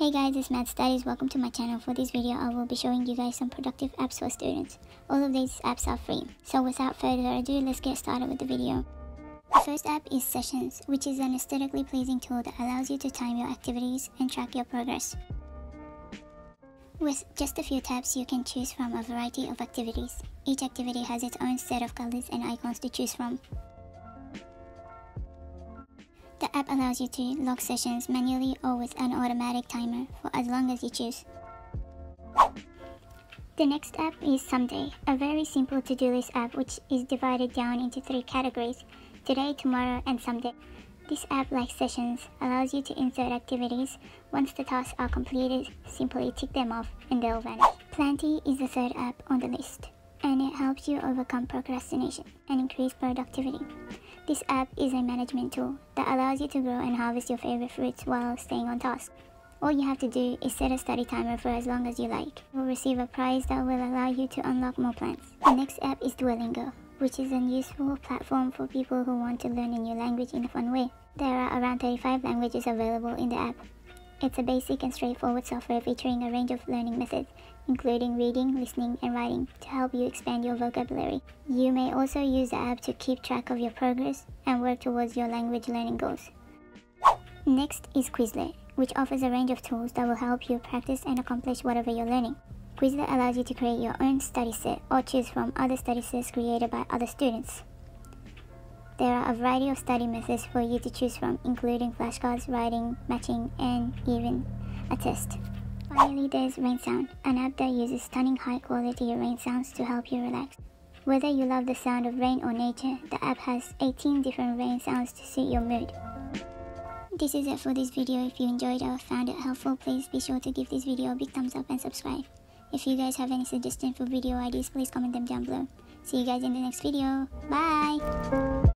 Hey guys, it's Math Studies. Welcome to my channel. For this video, I will be showing you guys some productive apps for students. All of these apps are free. So without further ado, let's get started with the video. The first app is Sessions, which is an aesthetically pleasing tool that allows you to time your activities and track your progress. With just a few taps, you can choose from a variety of activities. Each activity has its own set of colors and icons to choose from. The app allows you to log sessions manually or with an automatic timer for as long as you choose. The next app is Someday, a very simple to-do list app which is divided down into 3 categories: today, tomorrow, and someday. This app, like Sessions, allows you to insert activities. Once the tasks are completed, simply tick them off and they'll vanish. Plenty is the third app on the list, and it helps you overcome procrastination and increase productivity. This app is a management tool that allows you to grow and harvest your favorite fruits while staying on task. All you have to do is set a study timer for as long as you like. You will receive a prize that will allow you to unlock more plans. The next app is Duolingo, which is a useful platform for people who want to learn a new language in a fun way. There are around 35 languages available in the app. It's a basic and straightforward software featuring a range of learning methods, including reading, listening, and writing, to help you expand your vocabulary. You may also use the app to keep track of your progress and work towards your language learning goals. Next is Quizlet, which offers a range of tools that will help you practice and accomplish whatever you're learning. Quizlet allows you to create your own study set or choose from other study sets created by other students. There are a variety of study methods for you to choose from, including flashcards, writing, matching, and even a test. Finally, there's Rain Sound, an app that uses stunning high-quality rain sounds to help you relax. Whether you love the sound of rain or nature, the app has 18 different rain sounds to suit your mood. This is it for this video. If you enjoyed or found it helpful, please be sure to give this video a big thumbs up and subscribe. If you guys have any suggestions for video ideas, please comment them down below. See you guys in the next video. Bye!